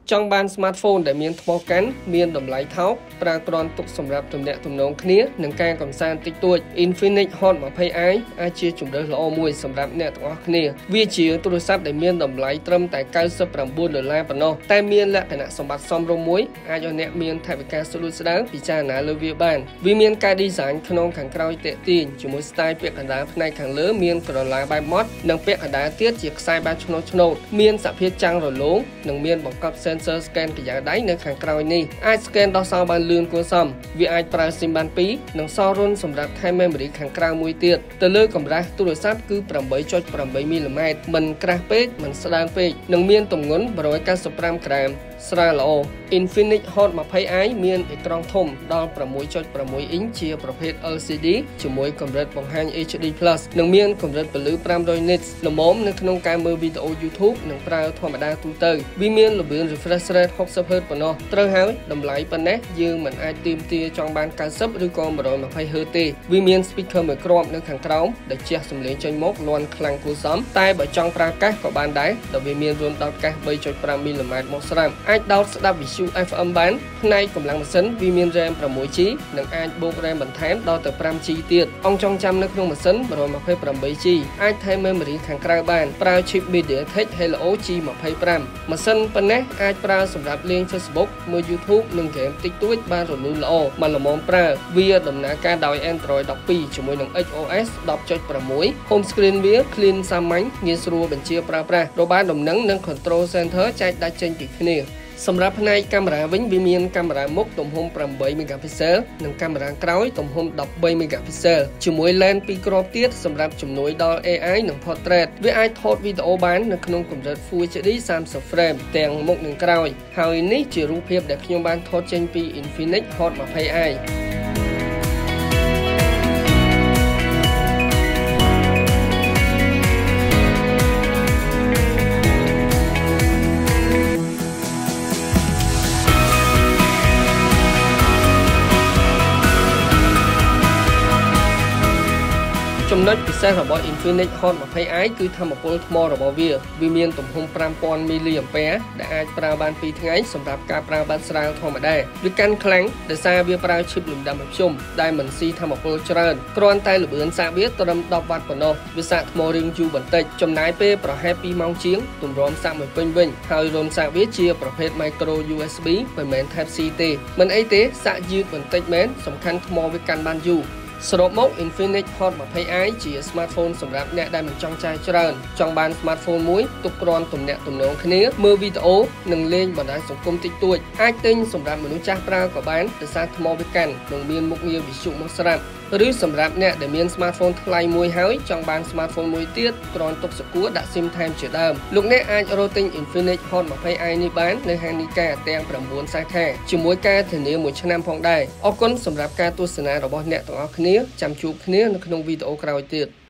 Trong ban smartphone để miền thô cán, miền đầm lái tháo, pra tròn tục sầm rạp tầm nẹt tầm nông khía, nâng ca cầm san tích tuổi, Infinix Hot mà pay ai chia chủng đời lọ mùi sầm rạp nẹt tầm khía, vi chia tu sắp để miền đầm lái trâm tại cao sấp rầm buôn đời lai bẩn nô, tai miền lẹ phải nạ sầm bát xóm rong muối, ai cho nẹt miền thay với ca solution đáng, vì cha nã lưu vi ban, vì miền ca design khăn ông khẳng cao tệ tiền, chỉ một style bẹt khẳng đá này khẳng lỡ miền còn lại bài mod, nâng bẹt khẳng đá tiết chỉ sai ba chôn miền sạp phía trang rồi lố, nâng miền bằng cấp sensor scan cái giá đáy nơi kháng cao này ai scan đo sao bàn lươn của sầm vì ai pra sim bàn pí nâng so run sầm rạp thay memory kháng cao mùi tiệt từ lưỡi cầm ra tu đồ sát cứ 7.7 mm mình crack page mình sedan page nâng miên tổng ngốn và rồi ca sopram gram Sra lỗ Infinix Hot mà pay ai miên ekrong thom đo 6.6 inch chiaประเภท LCD ជាមួយកម្រិតបង្ហាញ HD+ និងមានកម្រិតពលឺ500 nits ល្មមនៅក្នុងការមើលវីដេអូ YouTube និងប្រើធម្មតាទូទៅវាមានល្បឿន refresh rate 60 Hz ប៉ុណ្ណោះត្រូវហើយតម្លៃប៉ុណ្ណេះយើងមិនអាចទាមទារចង់បាន90ឬក៏120 Hz ទេវាមាន speaker មួយគ្រាប់នៅខាងក្រោមដែលជះសំឡេងចេញមកលាន់ខ្លាំងគួរសមតែបើចង់ប្រើកាសក៏បានដែរដែលវាមានរន្ធដោតកាស 3.5 mm មកស្រាប់អាចដោតស្ដាប់វិទ្យុ FM បានផ្នែកកម្លាំងម៉ាស៊ីនវាមាន RAM 6G និងអាចបូក RAM បន្ថែមដល់ទៅ 5G ទៀតអង្គចងចាំនៅក្នុងម៉ាស៊ីន 128G អាចថែម memory ខាងក្រៅបានប្រើ chip MediaTek Helio G25 ម៉ាស៊ីនប៉ុណ្ណេះអាចប្រើសម្រាប់លេង Facebook មើល YouTube និង game តិចតួចបានរលូនល្អមកល្មមប្រើវាដំណើរការដោយ Android 12ជាមួយនឹង XOS 10.6 Home screen វា clean សាមញ្ញងាយស្រួលបញ្ជាប្រើប្រាស់របាដំណឹងនិង control center ចែកដាច់ចេញពីគ្នាសម្រាប់ផ្នែកកាមេរ៉ាវិញវាមានកាមេរ៉ាមុខទំហំ 8 megapixel និងកាមេរ៉ាក្រោយទំហំ 13 megapixel ជាមួយ lens ពីរគ្រាប់ទៀតសម្រាប់ជំនួយដល់ AI និង portrait វាអាចថតវីដេអូបាននៅក្នុងកម្រិត Full HD 30 frame ទាំងមុខនិងក្រោយហើយនេះជារូបភាពដែលខ្ញុំបានថតចេញពី Infinix Hot 20iចំណុចពិសេសរបស់ Infinix Hot 20i គឺថាមពលថ្មរបស់វាមានទំហំ 5000 mAh ដែលអាចប្រើបាន2ថ្ងៃសម្រាប់ការប្រើបាតស្រាលធម្មតាវាកាន់ខ្លាំងដោយសារវាប្រើ chip លំដាប់មធ្យមដែលមិនស៊ីថាមពលច្រើនគ្រាន់តែល្បឿនសាកវាត្រឹម 10W ប៉ុណ្ណោះវាសាកថ្មរៀងយូរបន្តិចចំណាយពេលប្រហែល 2 ម៉ោងជាងទម្រាំសាកមួយពេញវិញហើយរុនសាកវាជាប្រភេទ micro USB មិនមែន Type C ទេមិនអីទេសាកយឺតបន្តិចមែនសំខាន់ថ្មវាកាន់បានយូរសរុបមក Infinix Hot 20i ជា smartphone សម្រាប់អ្នកដែលមិនចង់ចាយច្រើនចង់បាន smartphone មួយទុកគ្រាន់ទំនាក់ទំនងគ្នាមើលវីដេអូនិងលេងបណ្ដាញសង្គមតិចតួចអាចទិញសម្រាប់មនុស្សចាស់ប្រើក៏បានដោយសារថ្មវាកាន់និងមានមុខងារវិទ្យុមកស្រាប់ឬសម្រាប់អ្នកដែលមាន smartphone ថ្លៃមួយហើយចង់បាន smartphone មួយទៀតគ្រាន់ទុកសកួរដាក់ SIM ថែមជាដើមលោកអ្នកអាចរកទិញ Infinix Hot 20i នេះបាននៅហាងនីកាទាំង 9 សាខាជាមួយការធានា1ឆ្នាំផងដែរអរគុណសម្រាប់ការទស្សនារបស់អ្នកទាំងអស់គ្នាចាំជួបគ្នានៅក្នុងវីដេអូក្រោយទៀត